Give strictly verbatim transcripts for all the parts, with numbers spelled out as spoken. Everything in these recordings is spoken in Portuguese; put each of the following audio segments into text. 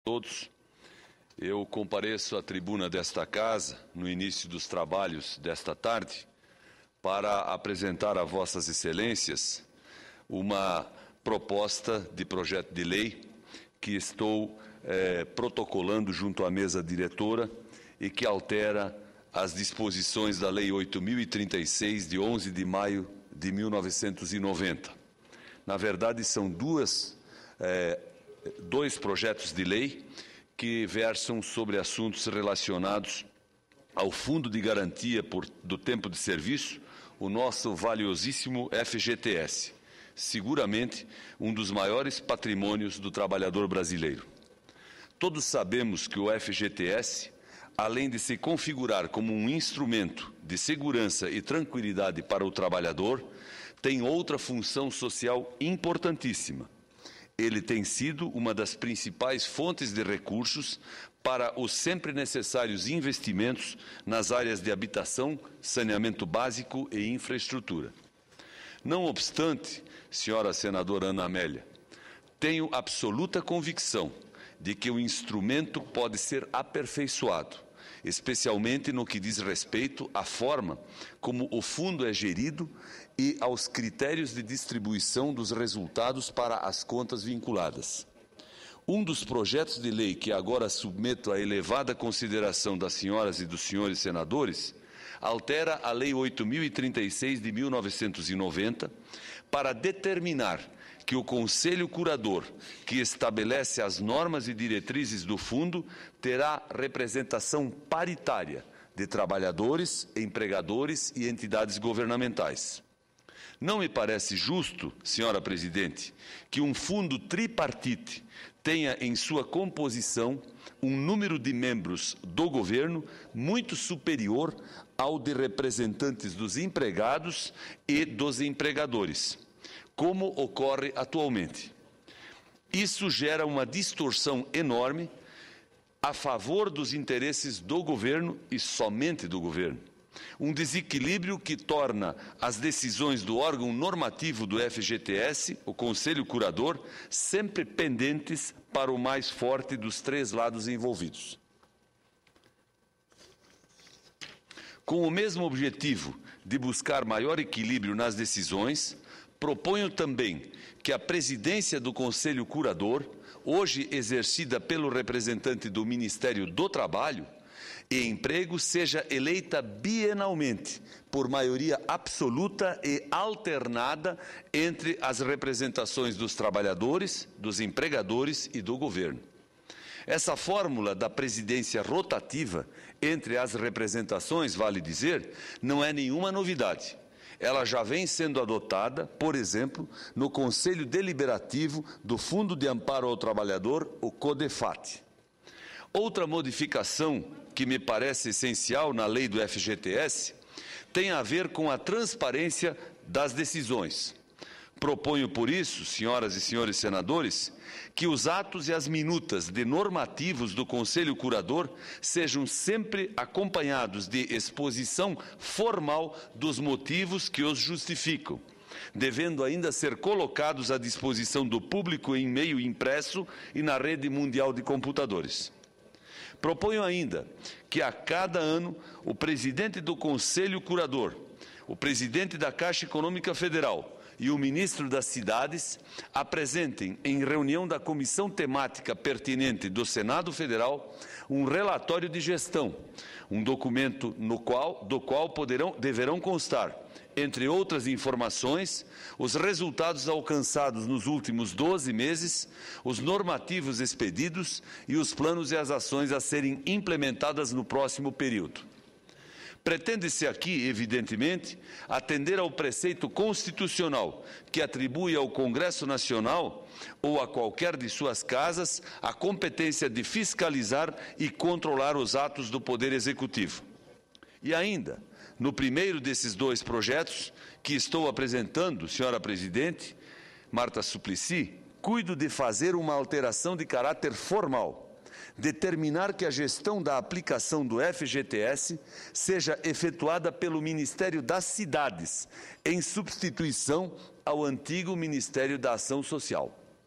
Todos, eu compareço à tribuna desta casa, no início dos trabalhos desta tarde, para apresentar a Vossas Excelências uma proposta de projeto de lei que estou eh, protocolando junto à mesa diretora e que altera as disposições da Lei oito mil e trinta e seis, de onze de maio de mil novecentos e noventa. Na verdade, são duas, eh, dois projetos de lei que versam sobre assuntos relacionados ao Fundo de Garantia por, do Tempo de Serviço, o nosso valiosíssimo F G T S, seguramente um dos maiores patrimônios do trabalhador brasileiro. Todos sabemos que o F G T S, além de se configurar como um instrumento de segurança e tranquilidade para o trabalhador, tem outra função social importantíssima. Ele tem sido uma das principais fontes de recursos para os sempre necessários investimentos nas áreas de habitação, saneamento básico e infraestrutura. Não obstante, senhora senadora Ana Amélia, tenho absoluta convicção de que o instrumento pode ser aperfeiçoado, especialmente no que diz respeito à forma como o fundo é gerido e aos critérios de distribuição dos resultados para as contas vinculadas. Um dos projetos de lei que agora submeto à elevada consideração das senhoras e dos senhores senadores altera a Lei oito mil e trinta e seis de mil novecentos e noventa para determinar que o Conselho Curador, que estabelece as normas e diretrizes do fundo, terá representação paritária de trabalhadores, empregadores e entidades governamentais. Não me parece justo, senhora Presidente, que um fundo tripartite tenha em sua composição um número de membros do governo muito superior ao de representantes dos empregados e dos empregadores, como ocorre atualmente. Isso gera uma distorção enorme a favor dos interesses do governo e somente do governo. Um desequilíbrio que torna as decisões do órgão normativo do F G T S, o Conselho Curador, sempre pendentes para o mais forte dos três lados envolvidos. Com o mesmo objetivo de buscar maior equilíbrio nas decisões, proponho também que a presidência do Conselho Curador, hoje exercida pelo representante do Ministério do Trabalho e Emprego, seja eleita bienalmente, por maioria absoluta e alternada entre as representações dos trabalhadores, dos empregadores e do governo. Essa fórmula da presidência rotativa entre as representações, vale dizer, não é nenhuma novidade. Ela já vem sendo adotada, por exemplo, no Conselho Deliberativo do Fundo de Amparo ao Trabalhador, o CODEFAT. Outra modificação que me parece essencial na lei do F G T S tem a ver com a transparência das decisões. Proponho, por isso, senhoras e senhores senadores, que os atos e as minutas de normativos do Conselho Curador sejam sempre acompanhados de exposição formal dos motivos que os justificam, devendo ainda ser colocados à disposição do público em meio impresso e na rede mundial de computadores. Proponho ainda que a cada ano o presidente do Conselho Curador, o presidente da Caixa Econômica Federal e o ministro das Cidades apresentem em reunião da comissão temática pertinente do Senado Federal um relatório de gestão, um documento no qual, do qual poderão, deverão constar, entre outras informações, os resultados alcançados nos últimos doze meses, os normativos expedidos e os planos e as ações a serem implementadas no próximo período. Pretende-se aqui, evidentemente, atender ao preceito constitucional que atribui ao Congresso Nacional ou a qualquer de suas casas a competência de fiscalizar e controlar os atos do Poder Executivo. E ainda, no primeiro desses dois projetos que estou apresentando, senhora Presidente, Marta Suplicy, cuido de fazer uma alteração de caráter formal, determinar que a gestão da aplicação do F G T S seja efetuada pelo Ministério das Cidades, em substituição ao antigo Ministério da Ação Social.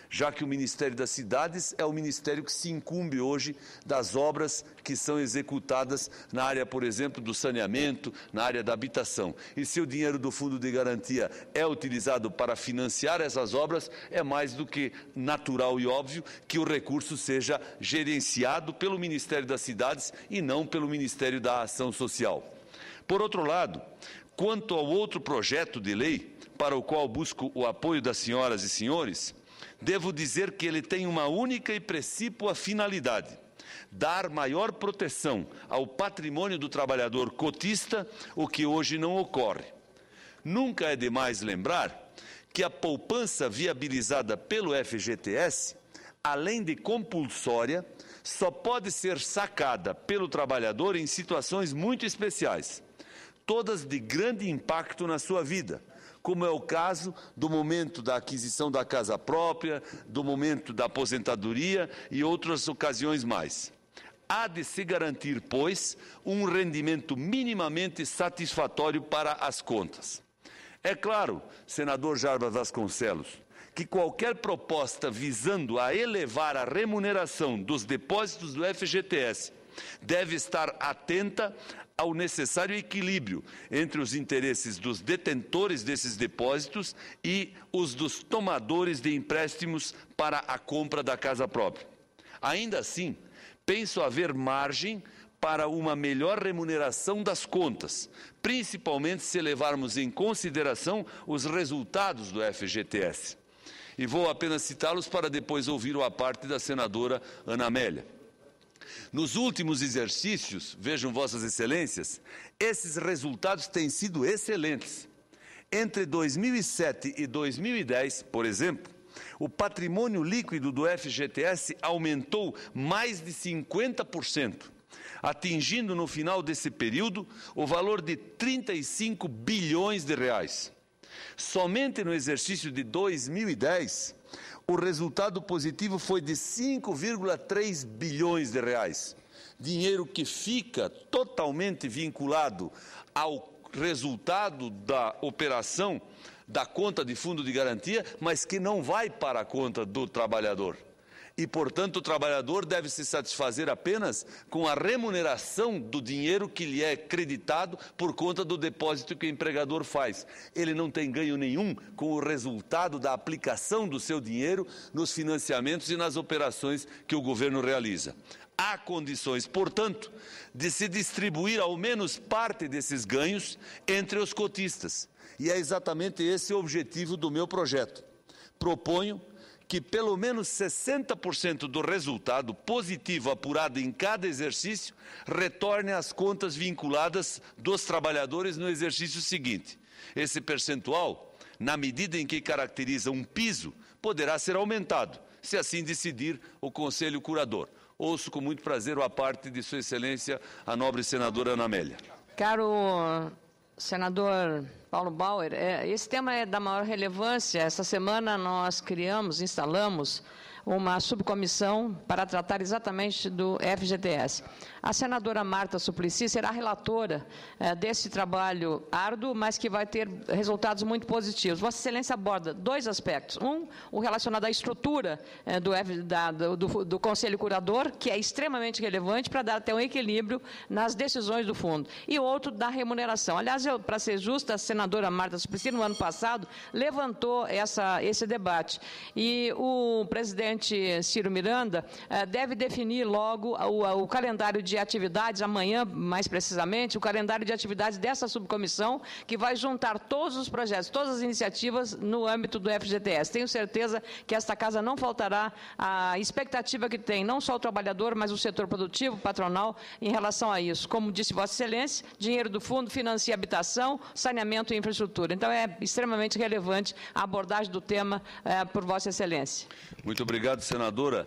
já que o Ministério das Cidades é o ministério que se incumbe hoje das obras que são executadas na área, por exemplo, do saneamento, na área da habitação. E se o dinheiro do Fundo de Garantia é utilizado para financiar essas obras, é mais do que natural e óbvio que o recurso seja gerenciado pelo Ministério das Cidades e não pelo Ministério da Ação Social. Por outro lado, quanto ao outro projeto de lei, para o qual busco o apoio das senhoras e senhores, devo dizer que ele tem uma única e precípua finalidade: dar maior proteção ao patrimônio do trabalhador cotista, o que hoje não ocorre. Nunca é demais lembrar que a poupança viabilizada pelo F G T S, além de compulsória, só pode ser sacada pelo trabalhador em situações muito especiais, todas de grande impacto na sua vida, como é o caso do momento da aquisição da casa própria, do momento da aposentadoria e outras ocasiões mais. Há de se garantir, pois, um rendimento minimamente satisfatório para as contas. É claro, senador Jarbas Vasconcelos, que qualquer proposta visando a elevar a remuneração dos depósitos do F G T S deve estar atenta ao necessário equilíbrio entre os interesses dos detentores desses depósitos e os dos tomadores de empréstimos para a compra da casa própria. Ainda assim, penso haver margem para uma melhor remuneração das contas, principalmente se levarmos em consideração os resultados do F G T S. E vou apenas citá-los para depois ouvir a parte da senadora Ana Amélia. Nos últimos exercícios, vejam Vossas Excelências, esses resultados têm sido excelentes. Entre dois mil e sete e dois mil e dez, por exemplo, o patrimônio líquido do F G T S aumentou mais de cinquenta por cento, atingindo no final desse período o valor de trinta e cinco bilhões de reais. Somente no exercício de dois mil e dez, o resultado positivo foi de cinco vírgula três bilhões de reais. Dinheiro que fica totalmente vinculado ao resultado da operação da conta de fundo de garantia, mas que não vai para a conta do trabalhador. E, portanto, o trabalhador deve se satisfazer apenas com a remuneração do dinheiro que lhe é creditado por conta do depósito que o empregador faz. Ele não tem ganho nenhum com o resultado da aplicação do seu dinheiro nos financiamentos e nas operações que o governo realiza. Há condições, portanto, de se distribuir ao menos parte desses ganhos entre os cotistas. E é exatamente esse o objetivo do meu projeto. Proponho que pelo menos sessenta por cento do resultado positivo apurado em cada exercício retorne às contas vinculadas dos trabalhadores no exercício seguinte. Esse percentual, na medida em que caracteriza um piso, poderá ser aumentado, se assim decidir o Conselho Curador. Ouço com muito prazer a parte de Sua Excelência, a nobre senadora Ana Amélia. Caro senador Paulo Bauer, esse tema é da maior relevância. Essa semana nós criamos, instalamos uma subcomissão para tratar exatamente do F G T S. A senadora Marta Suplicy será relatora eh, desse trabalho árduo, mas que vai ter resultados muito positivos. Vossa Excelência aborda dois aspectos. Um, o relacionado à estrutura eh, do, F, da, do, do Conselho Curador, que é extremamente relevante para dar até um equilíbrio nas decisões do fundo. E outro, da remuneração. Aliás, para ser justa, a senadora Marta Suplicy, no ano passado, levantou essa, esse debate. E o presidente Ciro Miranda eh, deve definir logo o, o calendário de atividades, amanhã, mais precisamente, o calendário de atividades dessa subcomissão, que vai juntar todos os projetos, todas as iniciativas no âmbito do F G T S. Tenho certeza que esta casa não faltará a expectativa que tem, não só o trabalhador, mas o setor produtivo, patronal, em relação a isso. Como disse Vossa Excelência, dinheiro do fundo financia habitação, saneamento e infraestrutura. Então, é extremamente relevante a abordagem do tema eh, por Vossa Excelência. Muito obrigado, senadora.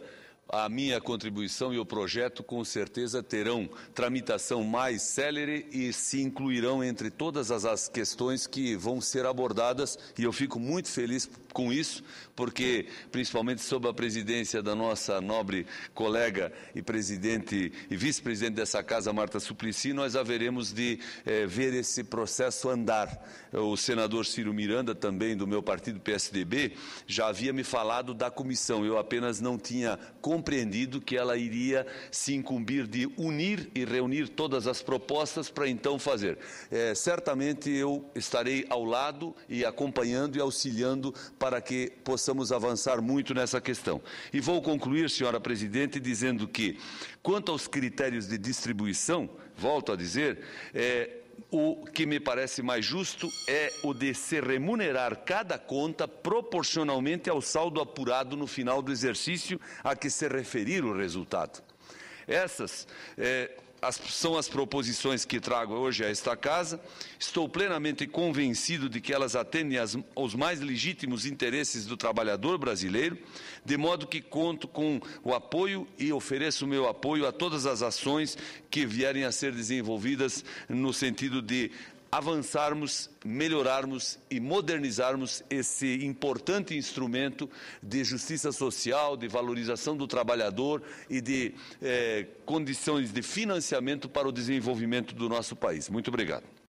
a minha contribuição e o projeto com certeza terão tramitação mais célere e se incluirão entre todas as, as questões que vão ser abordadas, e eu fico muito feliz com isso, porque principalmente sob a presidência da nossa nobre colega e presidente e vice-presidente dessa casa, Marta Suplicy, nós haveremos de eh, ver esse processo andar. O senador Ciro Miranda, também do meu partido P S D B, já havia me falado da comissão, eu apenas não tinha compreendido que ela iria se incumbir de unir e reunir todas as propostas para então fazer. É, certamente eu estarei ao lado e acompanhando e auxiliando para que possamos avançar muito nessa questão. E vou concluir, senhora presidente, dizendo que, quanto aos critérios de distribuição, volto a dizer, é, o que me parece mais justo é o de se remunerar cada conta proporcionalmente ao saldo apurado no final do exercício a que se referir o resultado. Essas é, as, são as proposições que trago hoje a esta casa. Estou plenamente convencido de que elas atendem as, aos mais legítimos interesses do trabalhador brasileiro, de modo que conto com o apoio e ofereço o meu apoio a todas as ações que vierem a ser desenvolvidas no sentido de avançarmos, melhorarmos e modernizarmos esse importante instrumento de justiça social, de valorização do trabalhador e de eh, condições de financiamento para o desenvolvimento do nosso país. Muito obrigado.